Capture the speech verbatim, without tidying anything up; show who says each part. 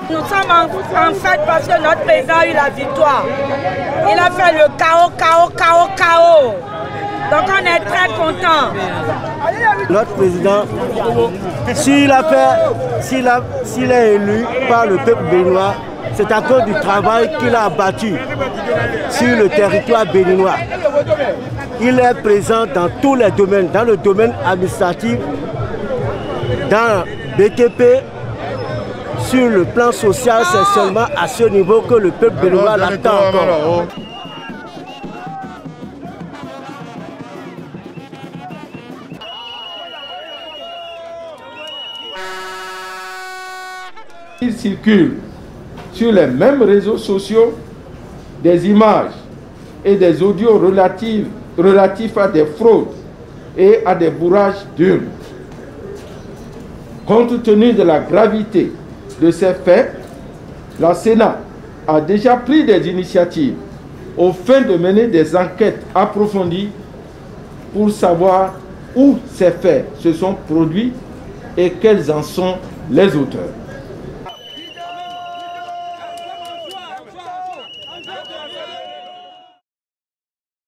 Speaker 1: Nous sommes en, en fête parce que notre président a eu la victoire. Il a fait le chaos, chaos, chaos, chaos. Donc on est très contents.
Speaker 2: Notre président, s'il a fait, s'il a, s'il est élu par le peuple béninois, c'est à cause du travail qu'il a abattu sur le territoire béninois. Il est présent dans tous les domaines, dans le domaine administratif, dans B T P, sur le plan social, c'est seulement à ce niveau que le peuple béninois l'attend encore.
Speaker 3: Il circule sur les mêmes réseaux sociaux des images et des audios relatifs, relatifs à des fraudes et à des bourrages d'urnes. Compte tenu de la gravité de ces faits, la Sénat a déjà pris des initiatives au fin de mener des enquêtes approfondies pour savoir où ces faits se sont produits et quels en sont les auteurs.